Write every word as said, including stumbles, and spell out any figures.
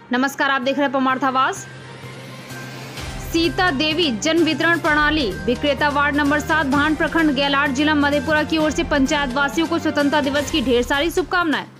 नमस्कार, आप देख रहे हैं परमार्थावास। सीता देवी जन वितरण प्रणाली विक्रेता वार्ड नंबर सात भांड प्रखंड गैलाड जिला मधेपुरा की ओर से पंचायत वासियों को स्वतंत्रता दिवस की ढेर सारी शुभकामनाएं।